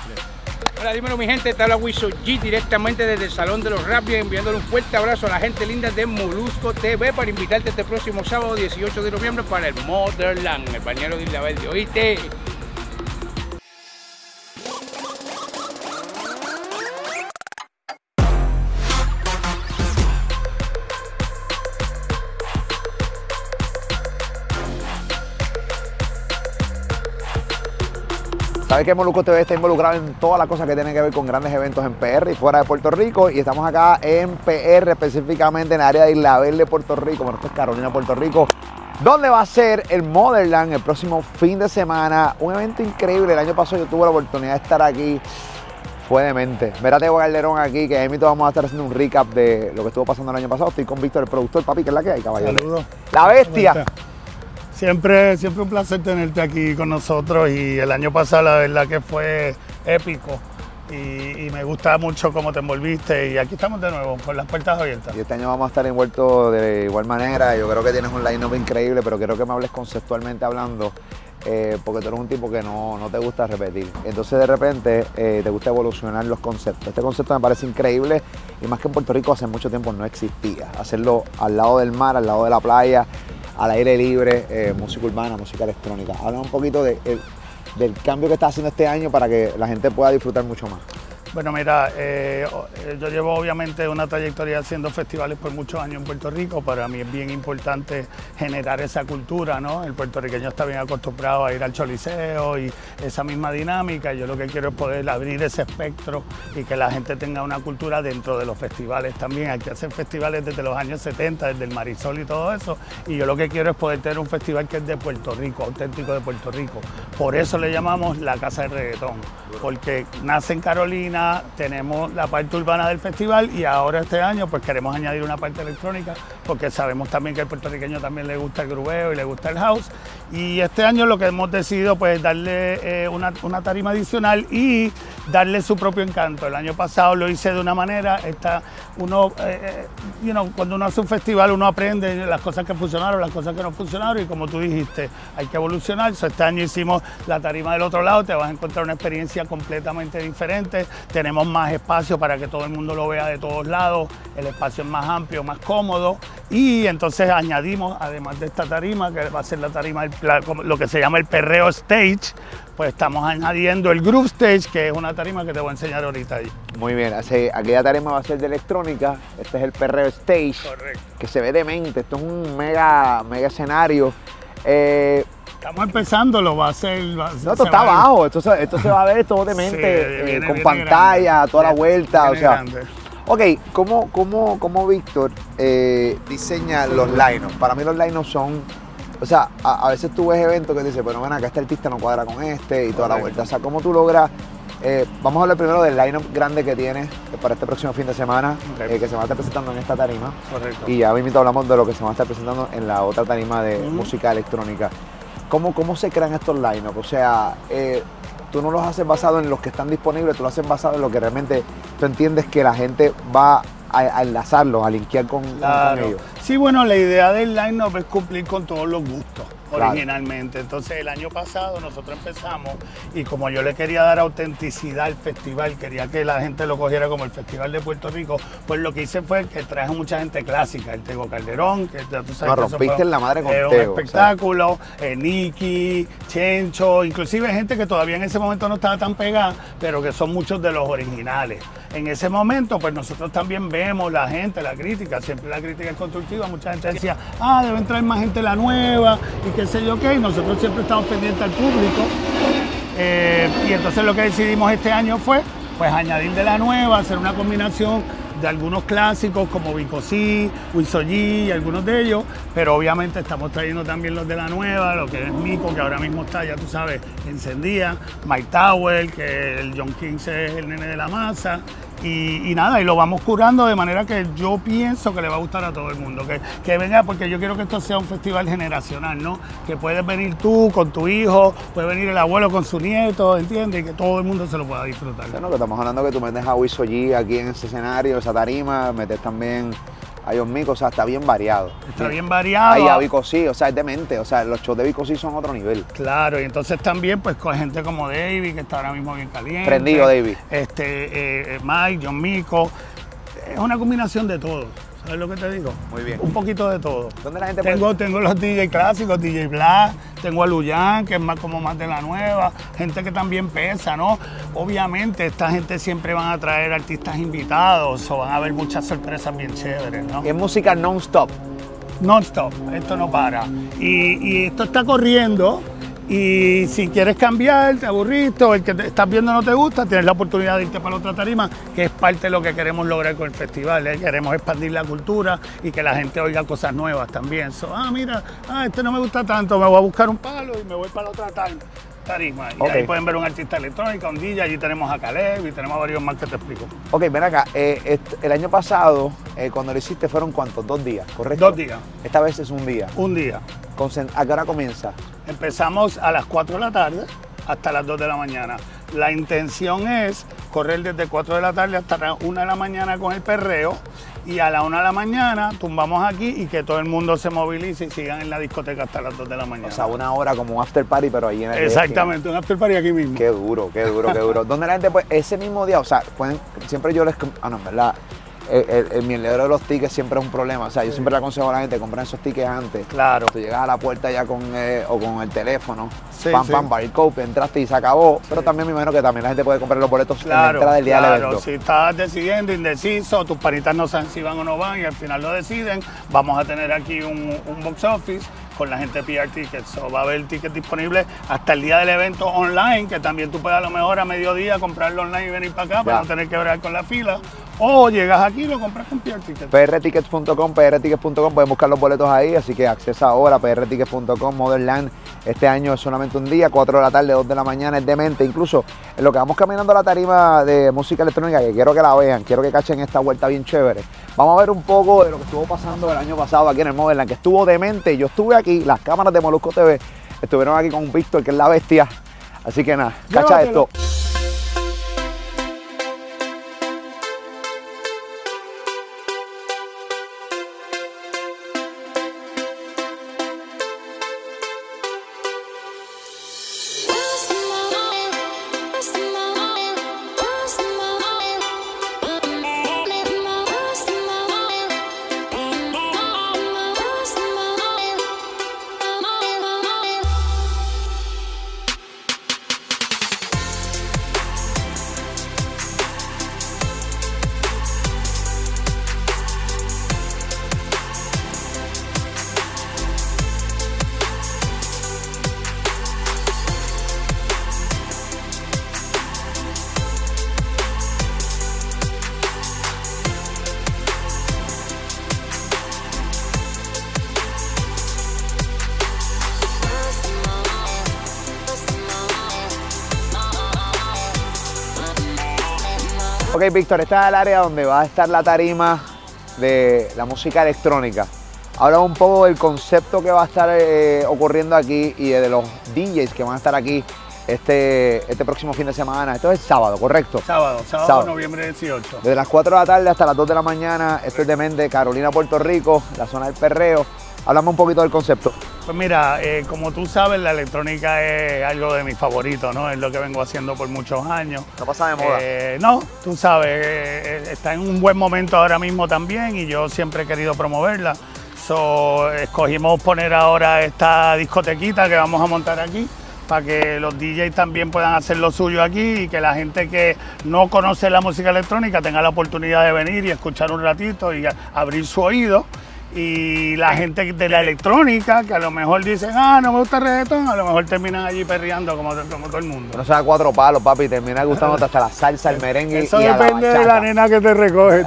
Hola, dímelo mi gente, te habla Wiso G directamente desde el Salón de los Rapios, enviándole un fuerte abrazo a la gente linda de Molusco TV para invitarte este próximo sábado 18 de noviembre para el Motherland, el bañero de Isla Verde, ¿oíste? Sabes que Molusco TV está involucrado en todas las cosas que tienen que ver con grandes eventos en PR y fuera de Puerto Rico, y estamos acá en PR, específicamente en el área de Isla Verde, Puerto Rico, bueno, esto es Carolina, Puerto Rico, donde va a ser el Motherland el próximo fin de semana. Un evento increíble. El año pasado yo tuve la oportunidad de estar aquí, fue demente. Mira, Teo Calderón aquí, que ahí mismo vamos a estar haciendo un recap de lo que estuvo pasando el año pasado. Estoy con Víctor, el productor. Papi, ¿qué es la que hay, caballero? Saludos. La bestia. Siempre un placer tenerte aquí con nosotros, y el año pasado la verdad que fue épico y me gusta mucho cómo te envolviste, y aquí estamos de nuevo con las puertas abiertas. Y este año vamos a estar envueltos de igual manera. Yo creo que tienes un line-up increíble, pero quiero que me hables conceptualmente hablando, porque tú eres un tipo que no te gusta repetir. Entonces de repente te gusta evolucionar los conceptos. Este concepto me parece increíble, y más que en Puerto Rico hace mucho tiempo no existía. Hacerlo al lado del mar, al lado de la playa, al aire libre, música urbana, música electrónica. Habla un poquito del cambio que está haciendo este año para que la gente pueda disfrutar mucho más. Bueno, mira, yo llevo obviamente una trayectoria haciendo festivales por muchos años en Puerto Rico. Para mí es bien importante generar esa cultura, ¿no? El puertorriqueño está bien acostumbrado a ir al choliseo y esa misma dinámica. Yo lo que quiero es poder abrir ese espectro y que la gente tenga una cultura dentro de los festivales también. Hay que hacer festivales desde los años 70, desde el Marisol y todo eso. Y yo lo que quiero es poder tener un festival que es de Puerto Rico, auténtico de Puerto Rico. Por eso le llamamos la Casa del Reggaetón, porque nace en Carolina. Tenemos la parte urbana del festival, y ahora este año pues queremos añadir una parte electrónica, porque sabemos también que al puertorriqueño también le gusta el grubeo y le gusta el house, y este año lo que hemos decidido pues darle una tarima adicional y darle su propio encanto. El año pasado lo hice de una manera, cuando uno hace un festival uno aprende las cosas que funcionaron, las cosas que no funcionaron, y como tú dijiste, hay que evolucionar. Este año hicimos la tarima del otro lado, te vas a encontrar una experiencia completamente diferente. Tenemos más espacio para que todo el mundo lo vea de todos lados, el espacio es más amplio, más cómodo, y entonces añadimos, además de esta tarima, que va a ser la tarima, lo que se llama el perreo stage, pues estamos añadiendo el groove stage, que es una tarima que te voy a enseñar ahorita. Muy bien, aquella tarima va a ser de electrónica, este es el perreo stage. Correcto. Que se ve demente, esto es un mega escenario. Estamos empezando, lo va a hacer. No, esto está abajo, esto se va a ver todo demente, sí, con pantalla, grande, toda la vuelta. O sea, grande. Ok, ¿cómo Víctor diseña los line-ups? Para mí los line-ups son, o sea, a veces tú ves eventos que dices, bueno, ven acá, este artista no cuadra con este y toda la vuelta. O sea, ¿cómo tú logras? Vamos a hablar primero del line-up grande que tienes para este próximo fin de semana, que se va a estar presentando en esta tarima. Correcto. Y ya mismo hablamos de lo que se va a estar presentando en la otra tarima de música electrónica. ¿Cómo se crean estos line-ups? O sea, tú no los haces basados en los que están disponibles, tú lo haces basado en lo que realmente tú entiendes que la gente va a enlazarlos, a linkear con ellos. Sí, bueno, la idea del line-up es cumplir con todos los gustos. Claro. Originalmente. Entonces el año pasado nosotros empezamos, y como yo le quería dar autenticidad al festival, quería que la gente lo cogiera como el Festival de Puerto Rico, pues lo que hice fue que traje mucha gente clásica, el Tego Calderón, que ya tú sabes. No, rompiste en la madre con Tego. Un espectáculo, o sea. Nicky, Chencho, inclusive gente que todavía en ese momento no estaba tan pegada, pero que son muchos de los originales. En ese momento, pues nosotros también vemos la gente, la crítica, siempre la crítica es constructiva, mucha gente decía, deben traer más gente la nueva, y qué sé yo qué, y nosotros siempre estamos pendientes al público, y entonces lo que decidimos este año fue pues añadir de la nueva, hacer una combinación de algunos clásicos como Vico C, Wiso G y algunos de ellos, pero obviamente estamos trayendo también los de la nueva, lo que es Mico, que ahora mismo está, ya tú sabes, encendida, Mike Tower, que el John King es el nene de la masa, y nada, y lo vamos curando de manera que yo pienso que le va a gustar a todo el mundo, que venga, porque yo quiero que esto sea un festival generacional, ¿no? Que puedes venir tú con tu hijo, puede venir el abuelo con su nieto, ¿entiendes? Y que todo el mundo se lo pueda disfrutar. Bueno, que estamos hablando que tú metes a Wiso G aquí en ese escenario, esa tarima, metes también a John Mico, o sea, está bien variado. Está bien variado. Ahí a Vico sí, o sea, es demente, o sea, los shows de Vico sí son otro nivel. Claro, y entonces también pues con gente como David, que está ahora mismo bien caliente. Prendido, David. Mike, John Mico, es una combinación de todo. ¿Sabes lo que te digo? Muy bien. Un poquito de todo. ¿Dónde la gente Tengo los DJ clásicos, DJ Black, tengo a Luyan, que es más como más de la nueva, gente que también pesa, ¿no? Obviamente esta gente siempre van a traer artistas invitados o van a haber muchas sorpresas bien chéveres, ¿no? Es música non-stop. Non-stop, esto no para. Y esto está corriendo. Y si quieres cambiar, te aburriste o el que estás viendo no te gusta, tienes la oportunidad de irte para la otra tarima, que es parte de lo que queremos lograr con el festival. Queremos expandir la cultura y que la gente oiga cosas nuevas también. Mira, este no me gusta tanto, me voy a buscar un palo y me voy para la otra tarima. Y ahí pueden ver un artista electrónico, un DJ, allí tenemos a Caleb y tenemos a varios más que te explico. Ok, ven acá, el año pasado, cuando lo hiciste, fueron ¿cuántos? 2 días, ¿correcto? 2 días. Esta vez es un día. Un día. ¿A qué hora comienza? Empezamos a las 4 de la tarde hasta las 2 de la mañana. La intención es correr desde 4 de la tarde hasta las 1 de la mañana con el perreo y a la 1 de la mañana tumbamos aquí y que todo el mundo se movilice y sigan en la discoteca hasta las 2 de la mañana. O sea, 1 hora como un after party, pero ahí en el... Exactamente, un after party aquí mismo. Qué duro, qué duro, qué duro. ¿Dónde la gente puede, ese mismo día, o sea, pueden, siempre yo les... no, en verdad, el mielero de los tickets siempre es un problema. O sea, yo siempre le aconsejo a la gente comprar esos tickets antes. Claro. Tú llegas a la puerta ya con el teléfono, sí, pam, barcode, entraste y se acabó. Pero también me imagino que también la gente puede comprar los boletos en la entrada del día del evento. Si estás decidiendo, indeciso, tus panitas no saben si van o no van y al final lo deciden, vamos a tener aquí un box office con la gente de PR Tickets. Va a haber tickets disponibles hasta el día del evento online, que también tú puedes a lo mejor a mediodía comprarlo online y venir para acá para no tener que bregar con la fila. O llegas aquí y lo compras con PR Tickets. prtickets.com, pueden buscar los boletos ahí, así que accesa ahora, prtickets.com, Motherland. Este año es solamente un día, 4 de la tarde, 2 de la mañana, es demente. Incluso en lo que vamos caminando a la tarima de música electrónica, que quiero que la vean, quiero que cachen esta vuelta bien chévere. Vamos a ver un poco de lo que estuvo pasando el año pasado aquí en el Motherland, que estuvo demente. Yo estuve aquí, las cámaras de Molusco TV estuvieron aquí con Víctor, que es la bestia. Así que nada, cacha esto. Ok, Víctor, esta es el área donde va a estar la tarima de la música electrónica. Habla un poco del concepto que va a estar ocurriendo aquí y de los DJs que van a estar aquí este próximo fin de semana. Esto es el sábado, ¿correcto? Sábado, noviembre 18. Desde las 4 de la tarde hasta las 2 de la mañana. Esto es de Mente, Carolina, Puerto Rico, la zona del perreo. Háblame un poquito del concepto. Pues mira, como tú sabes, la electrónica es algo de mis favoritos, ¿no? Es lo que vengo haciendo por muchos años. ¿No pasa de moda? No, tú sabes, está en un buen momento ahora mismo también y yo siempre he querido promoverla. Escogimos poner ahora esta discotequita que vamos a montar aquí para que los DJs también puedan hacer lo suyo aquí y que la gente que no conoce la música electrónica tenga la oportunidad de venir y escuchar un ratito y abrir su oído. Y la gente de la electrónica, que a lo mejor dicen, no me gusta el reggaetón, a lo mejor terminan allí perreando como todo el mundo. No se da 4 palos, papi, termina gustándote hasta la salsa, el merengue. Eso depende de la nena que te recoge.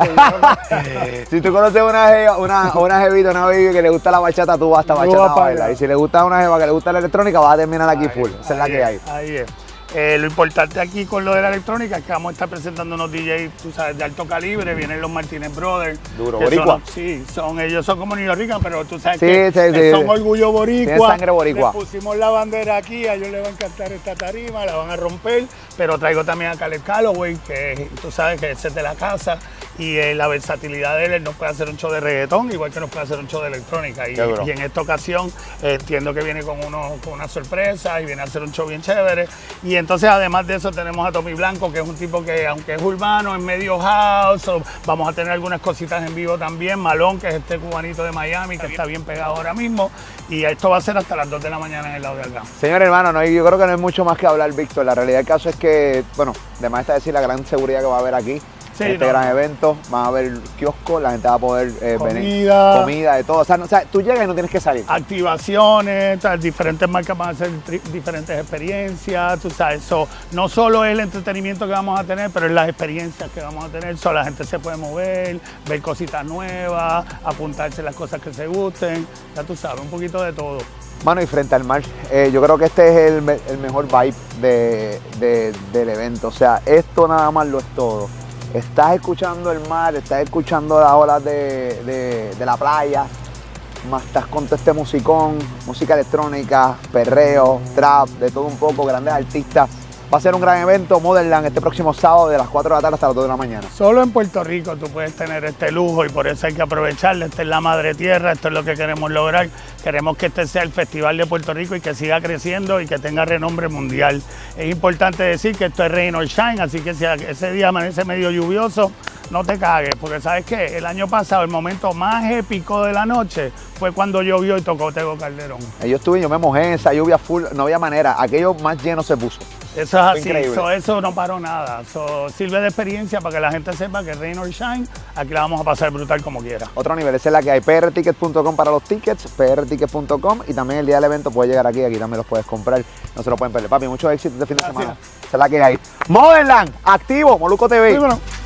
Si tú conoces una jevita, una baby que le gusta la bachata, tú vas hasta bachata a bailar. Y si le gusta una jeva que le gusta la electrónica, vas a terminar aquí full. Esa es la que hay. Ahí es. Lo importante aquí con lo de la electrónica es que vamos a estar presentando unos DJs, tú sabes, de alto calibre. Vienen los Martínez Brothers. Duro, boricua. Sí, ellos son como New Rican, pero tú sabes que son orgullo boricua. Tiene sangre boricua. Le pusimos la bandera aquí, a ellos les va a encantar esta tarima, la van a romper. Pero traigo también a Caleb Calloway, que tú sabes que ese es de la casa. y la versatilidad de él nos puede hacer un show de reggaetón, igual que nos puede hacer un show de electrónica. Y en esta ocasión entiendo que viene con una sorpresa y viene a hacer un show bien chévere. Y entonces además de eso tenemos a Tommy Blanco, que es un tipo que aunque es urbano, es medio house, vamos a tener algunas cositas en vivo también. Malón, que es este cubanito de Miami, que está bien pegado ahora mismo. Y esto va a ser hasta las 2 de la mañana en el lado de acá. Señor hermano, no, yo creo que no hay mucho más que hablar, Víctor. La realidad del caso es que, bueno, además está decir la gran seguridad que va a haber aquí. Sí, este gran evento, van a haber kioscos, la gente va a poder venir, comida, de todo. O sea, tú llegas y no tienes que salir. Activaciones, diferentes marcas van a hacer diferentes experiencias, tú sabes. No solo es el entretenimiento que vamos a tener, pero es las experiencias que vamos a tener. La gente se puede mover, ver cositas nuevas, apuntarse las cosas que se gusten, ya tú sabes, un poquito de todo. Mano, y frente al mar, yo creo que este es el mejor vibe del evento. O sea, esto nada más lo es todo. Estás escuchando el mar, estás escuchando las olas de la playa, más estás con todo este musicón, música electrónica, perreo, trap, de todo un poco, grandes artistas. Va a ser un gran evento, Motherland, este próximo sábado de las 4 de la tarde hasta las 2 de la mañana. Solo en Puerto Rico tú puedes tener este lujo y por eso hay que aprovecharlo. Esta es la madre tierra, esto es lo que queremos lograr. Queremos que este sea el Festival de Puerto Rico y que siga creciendo y que tenga renombre mundial. Es importante decir que esto es Rain or Shine, así que si ese día amanece medio lluvioso, no te cagues, porque ¿sabes qué? El año pasado el momento más épico de la noche fue cuando llovió y tocó Tego Calderón. Yo me mojé en esa lluvia full, no había manera, aquello más lleno se puso. Eso es así, eso no paró nada. Sirve de experiencia para que la gente sepa que Rain or Shine, aquí la vamos a pasar brutal como quiera. Otro nivel, esa es la que hay, prtickets.com para los tickets, prtickets.com, y también el día del evento puedes llegar aquí también los puedes comprar, no se lo pueden perder. Papi, mucho éxito este fin de semana. Esa es la que hay. Motherland, activo, Molusco TV. Sí, bueno.